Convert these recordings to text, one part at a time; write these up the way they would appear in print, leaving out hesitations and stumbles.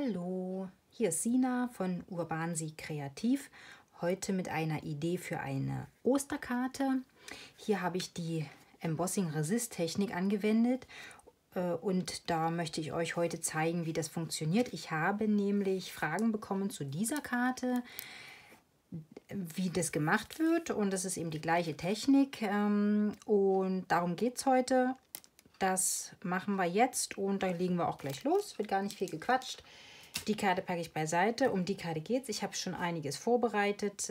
Hallo, hier ist Sina von Urbansieg Kreativ. Heute mit einer Idee für eine Osterkarte. Hier habe ich die Embossing Resist Technik angewendet und da möchte ich euch heute zeigen, wie das funktioniert. Ich habe nämlich Fragen bekommen zu dieser Karte, wie das gemacht wird, und das ist eben die gleiche Technik und darum geht es heute. Das machen wir jetzt und dann legen wir auch gleich los. Wird gar nicht viel gequatscht. Die Karte packe ich beiseite. Um die Karte geht es. Ich habe schon einiges vorbereitet,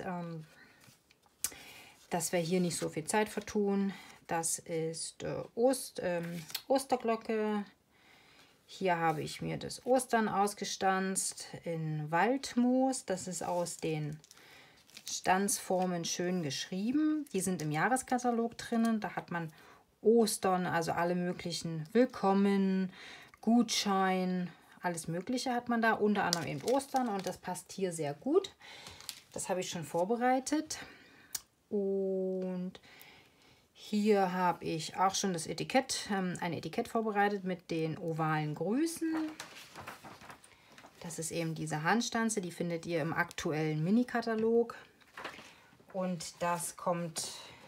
dass wir hier nicht so viel Zeit vertun. Das ist Osterglocke. Hier habe ich mir das Ostern ausgestanzt in Waldmoos. Das ist aus den Stanzformen schön geschrieben. Die sind im Jahreskatalog drinnen. Da hat man Ostern, also alle möglichen Willkommen, Gutschein, alles Mögliche hat man da, unter anderem eben Ostern, und das passt hier sehr gut. Das habe ich schon vorbereitet. Und hier habe ich auch schon das Etikett, ein Etikett vorbereitet mit den ovalen Grüßen. Das ist eben diese Handstanze, die findet ihr im aktuellen Mini-Katalog. Und das kommt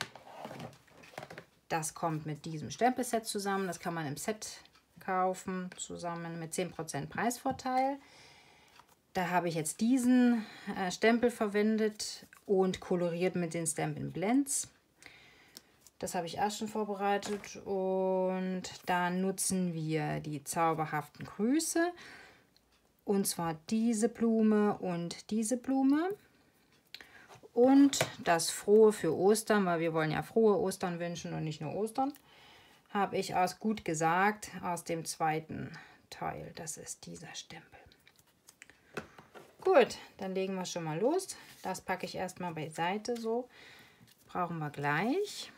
mit diesem Stempelset zusammen. Das kann man im Set kaufen, zusammen mit 10% Preisvorteil. Da habe ich jetzt diesen Stempel verwendet und koloriert mit den Stampin' Blends. Das habe ich erst schon vorbereitet. Und dann nutzen wir die zauberhaften Grüße. Und zwar diese Blume und diese Blume. Und das Frohe für Ostern, weil wir wollen ja frohe Ostern wünschen und nicht nur Ostern, habe ich aus Gut gesagt, aus dem zweiten Teil. Das ist dieser Stempel. Gut, dann legen wir schon mal los. Das packe ich erstmal beiseite, so. Brauchen wir gleich.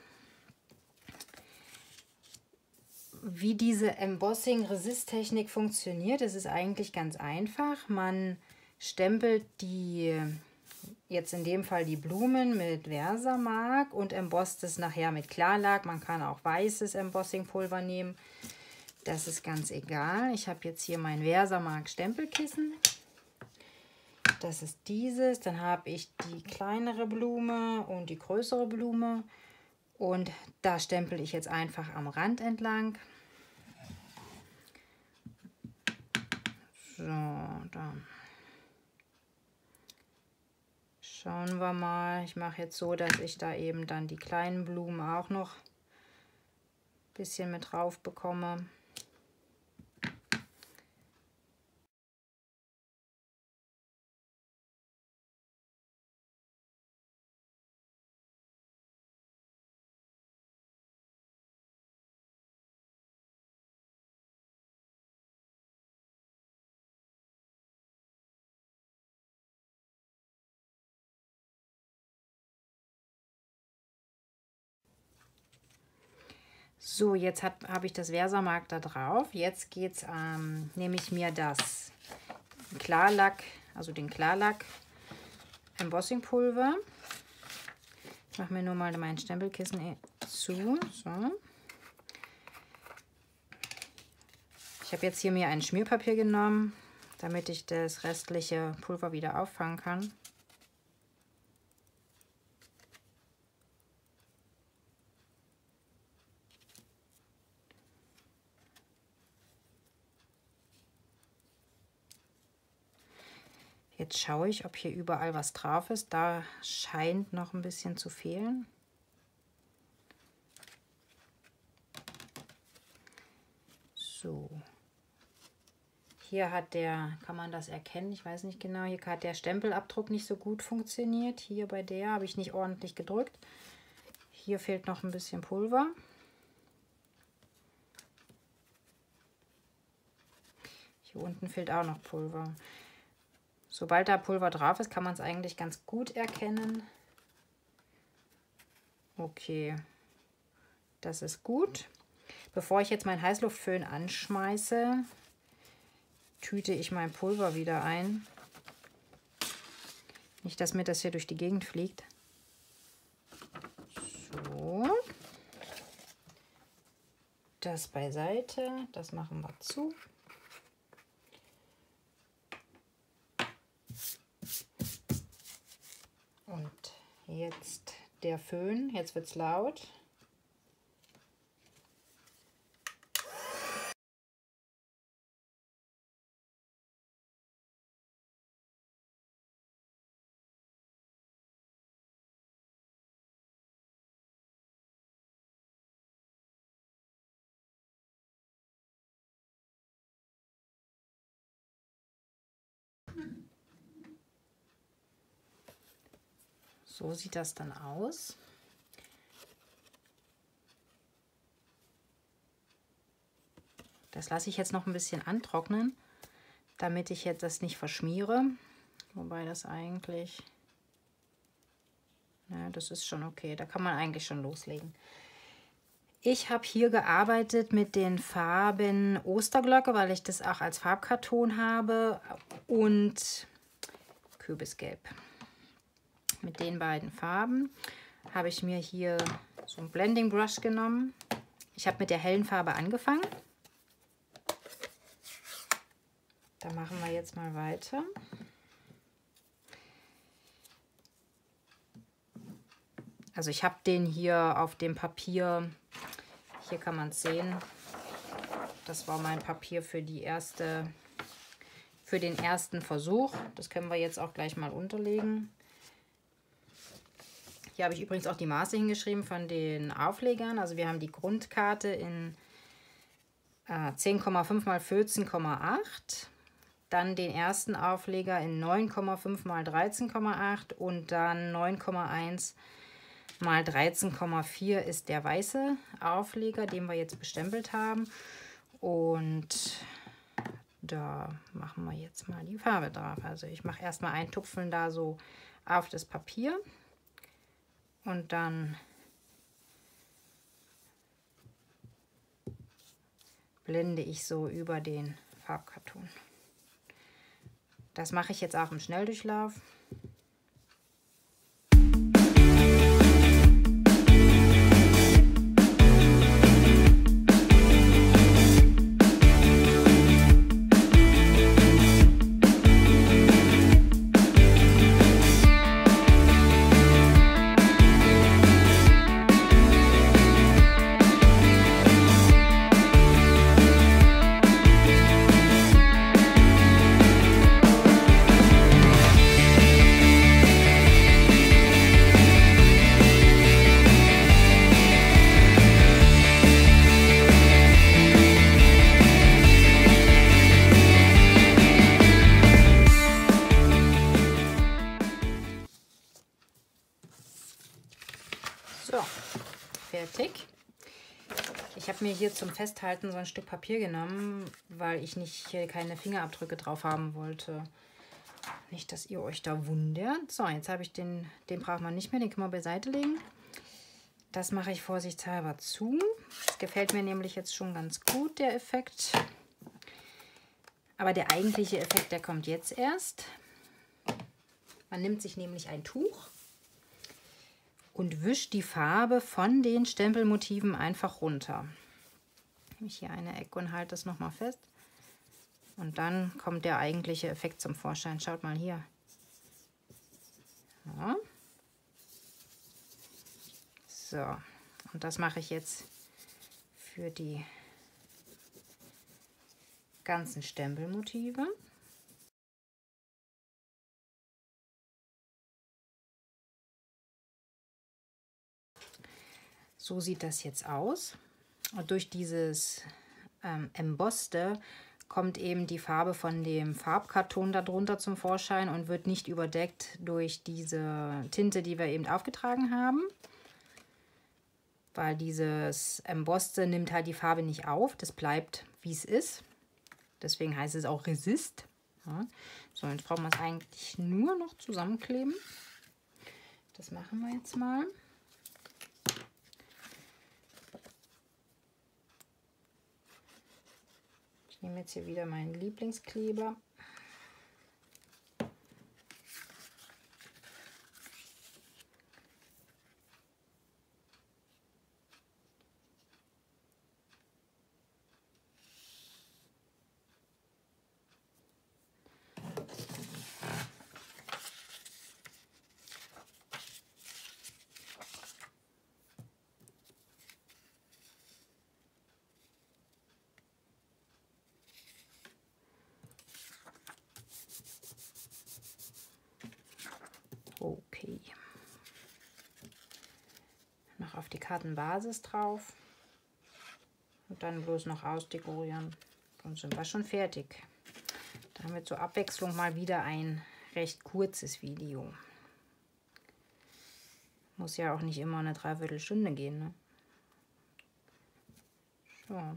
Wie diese Embossing Resist Technik funktioniert, das ist eigentlich ganz einfach. Man stempelt jetzt in dem Fall die Blumen mit Versamark und embosst es nachher mit Klarlack. Man kann auch weißes Embossingpulver nehmen. Das ist ganz egal. Ich habe jetzt hier mein Versamark Stempelkissen. Das ist dieses. Dann habe ich die kleinere Blume und die größere Blume. Und da stempel ich jetzt einfach am Rand entlang. So, dann schauen wir mal. Ich mache jetzt so, dass ich da eben dann die kleinen Blumen auch noch ein bisschen mit drauf bekomme. So, jetzt habe ich das Versamark da drauf. Jetzt nehme ich mir das Klarlack, also den Klarlack Embossingpulver. Ich mache mir nur mal mein Stempelkissen zu. So. Ich habe jetzt hier mir ein Schmierpapier genommen, damit ich das restliche Pulver wieder auffangen kann. Jetzt schaue ich, ob hier überall was drauf ist. Da scheint noch ein bisschen zu fehlen. So. Hier kann man das erkennen, ich weiß nicht genau, hier hat der Stempelabdruck nicht so gut funktioniert. Hier bei der habe ich nicht ordentlich gedrückt. Hier fehlt noch ein bisschen Pulver. Hier unten fehlt auch noch Pulver. Sobald da Pulver drauf ist, kann man es eigentlich ganz gut erkennen. Okay, das ist gut. Bevor ich jetzt meinen Heißluftföhn anschmeiße, tüte ich mein Pulver wieder ein. Nicht, dass mir das hier durch die Gegend fliegt. So. Das beiseite, das machen wir zu. Jetzt der Föhn, jetzt wird es laut. So sieht das dann aus. Das lasse ich jetzt noch ein bisschen antrocknen, damit ich jetzt das nicht verschmiere. Wobei das eigentlich, na, das ist schon okay, da kann man eigentlich schon loslegen. Ich habe hier gearbeitet mit den Farben Osterglocke, weil ich das auch als Farbkarton habe, und Kürbisgelb. Mit den beiden Farben habe ich mir hier so ein Blending Brush genommen. Ich habe mit der hellen Farbe angefangen. Da machen wir jetzt mal weiter. Also ich habe den hier auf dem Papier, hier kann man es sehen, das war mein Papier für den ersten Versuch. Das können wir jetzt auch gleich mal unterlegen. Hier habe ich übrigens auch die Maße hingeschrieben von den Auflegern. Also wir haben die Grundkarte in 10,5 mal 14,8. Dann den ersten Aufleger in 9,5 mal 13,8 und dann 9,1 mal 13,4 ist der weiße Aufleger, den wir jetzt bestempelt haben. Und da machen wir jetzt mal die Farbe drauf. Also ich mache erstmal ein Tupfen da so auf das Papier und dann blende ich so über den Farbkarton. Das mache ich jetzt auch im Schnelldurchlauf. So, fertig. Ich habe mir hier zum Festhalten so ein Stück Papier genommen, weil ich nicht keine Fingerabdrücke drauf haben wollte. Nicht, dass ihr euch da wundert. So, jetzt habe ich den braucht man nicht mehr, den können wir beiseite legen. Das mache ich vorsichtshalber zu. Das gefällt mir nämlich jetzt schon ganz gut, der Effekt. Aber der eigentliche Effekt, der kommt jetzt erst. Man nimmt sich nämlich ein Tuch und wischt die Farbe von den Stempelmotiven einfach runter. Nehme ich hier eine Ecke und halte das nochmal fest. Und dann kommt der eigentliche Effekt zum Vorschein. Schaut mal hier. Ja. So, und das mache ich jetzt für die ganzen Stempelmotive. So sieht das jetzt aus. Und durch dieses Embosste kommt eben die Farbe von dem Farbkarton darunter zum Vorschein und wird nicht überdeckt durch diese Tinte, die wir eben aufgetragen haben. Weil dieses Embosste nimmt halt die Farbe nicht auf. Das bleibt, wie es ist. Deswegen heißt es auch Resist. Ja. So, jetzt brauchen wir es eigentlich nur noch zusammenkleben. Das machen wir jetzt mal. Ich nehme jetzt hier wieder meinen Lieblingskleber. noch auf die Kartenbasis drauf. Und dann bloß noch ausdekorieren. Dann sind wir schon fertig. Damit zur Abwechslung mal wieder ein recht kurzes Video. Muss ja auch nicht immer eine Dreiviertelstunde gehen, ne? So.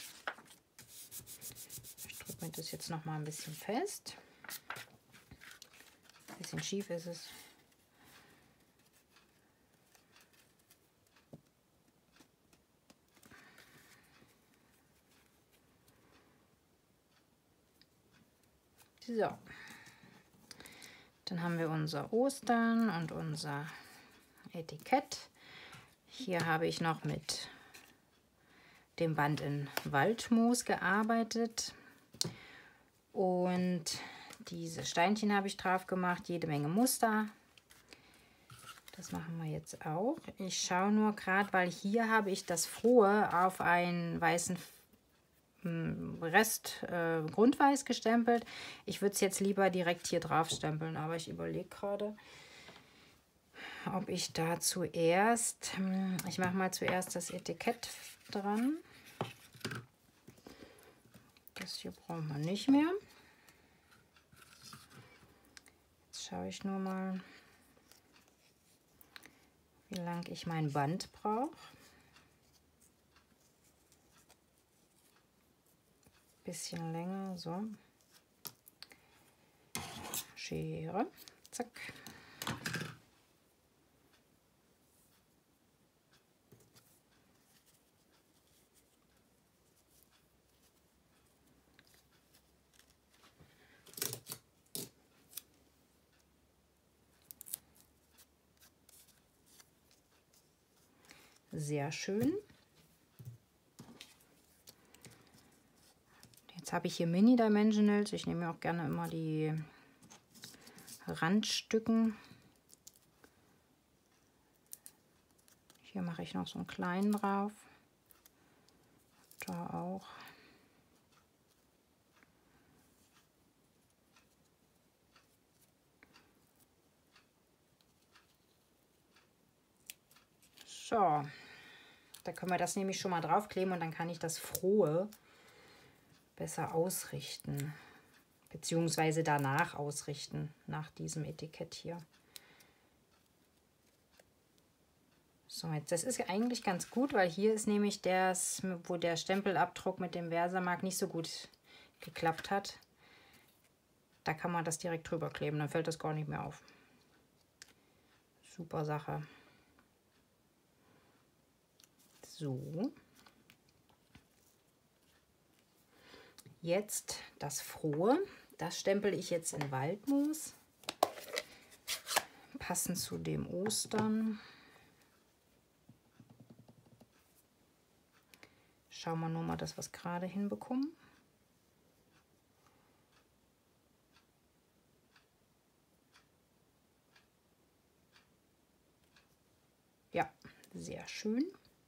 Ich drücke mir das jetzt noch mal ein bisschen fest. Ein bisschen schief ist es. So. Dann haben wir unser Ostern und unser Etikett. Hier habe ich noch mit dem Band in Waldmoos gearbeitet. Und diese Steinchen habe ich drauf gemacht, jede Menge Muster. Das machen wir jetzt auch. Ich schaue nur gerade, weil hier habe ich das Frohe auf einen weißen Rest grundweiß gestempelt. Ich würde es jetzt lieber direkt hier drauf stempeln, aber ich überlege gerade, ob ich da zuerst, ich mache mal zuerst das Etikett dran. Das hier brauchen wir nicht mehr. Jetzt schaue ich nur mal, wie lang ich mein Band brauche. Bisschen länger, so. Schere, zack. Sehr schön. Jetzt habe ich hier Mini-Dimensionals. Ich nehme auch gerne immer die Randstücken. Hier mache ich noch so einen kleinen drauf. Da auch. So, da können wir das nämlich schon mal draufkleben und dann kann ich das Frohe besser ausrichten, beziehungsweise danach ausrichten, nach diesem Etikett hier. So, jetzt, das ist eigentlich ganz gut, weil hier ist nämlich das, wo der Stempelabdruck mit dem Versamark nicht so gut geklappt hat. Da kann man das direkt drüber kleben, dann fällt das gar nicht mehr auf. Super Sache. So. Jetzt das Frohe. Das stempel ich jetzt in Waldmoos. Passend zu dem Ostern. Schauen wir nur mal, dass wir es gerade hinbekommen. Ja, sehr schön.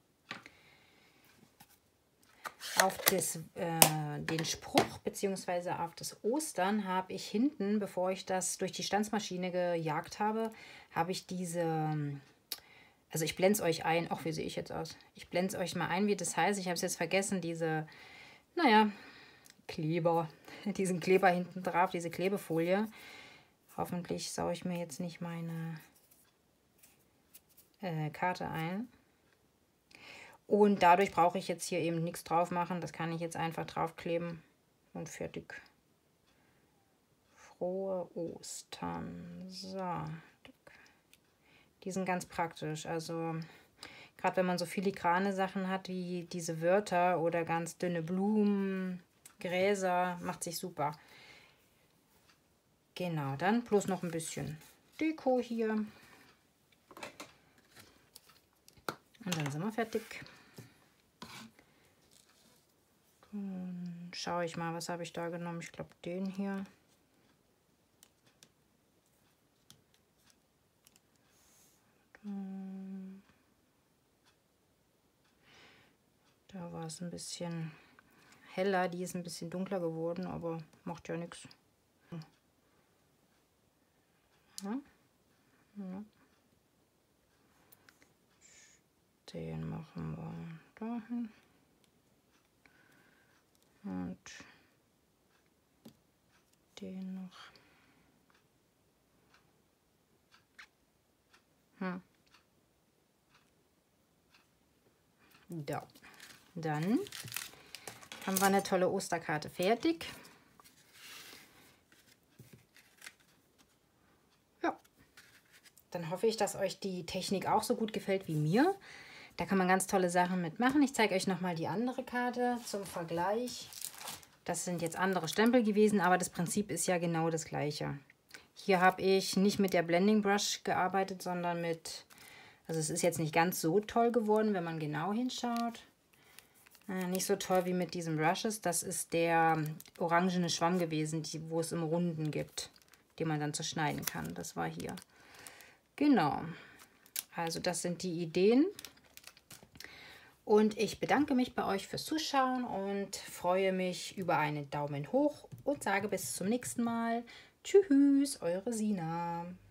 Auf den Spruch bzw. auf das Ostern habe ich hinten, bevor ich das durch die Stanzmaschine gejagt habe, habe ich diese, also ich blende es euch ein, ach, wie sehe ich jetzt aus? Ich blende es euch mal ein, wie das heißt. Ich habe es jetzt vergessen, diese, naja, Kleber, diesen Kleber hinten drauf, diese Klebefolie. Hoffentlich saue ich mir jetzt nicht meine Karte ein. Und dadurch brauche ich jetzt hier eben nichts drauf machen. Das kann ich jetzt einfach draufkleben und fertig. Frohe Ostern. So. Die sind ganz praktisch. Also gerade wenn man so filigrane Sachen hat wie diese Wörter oder ganz dünne Blumen, Gräser, macht sich super. Genau, dann bloß noch ein bisschen Deko hier. Und dann sind wir fertig. Schaue ich mal, was habe ich da genommen? Ich glaube, den hier. Da war es ein bisschen heller, die ist ein bisschen dunkler geworden, aber macht ja nichts. Ja. Ja. Den machen wir dahin. Und den noch. Da. Dann haben wir eine tolle Osterkarte fertig. Ja. Dann hoffe ich, dass euch die Technik auch so gut gefällt wie mir. Da kann man ganz tolle Sachen mitmachen. Ich zeige euch nochmal die andere Karte zum Vergleich. Das sind jetzt andere Stempel gewesen, aber das Prinzip ist ja genau das gleiche. Hier habe ich nicht mit der Blending Brush gearbeitet, sondern mit, also es ist jetzt nicht ganz so toll geworden, wenn man genau hinschaut. Nicht so toll wie mit diesen Brushes. Das ist der orangene Schwamm gewesen, wo es im Runden gibt, den man dann zerschneiden kann. Das war hier. Genau. Also das sind die Ideen. Und ich bedanke mich bei euch fürs Zuschauen und freue mich über einen Daumen hoch und sage bis zum nächsten Mal. Tschüss, eure Sina.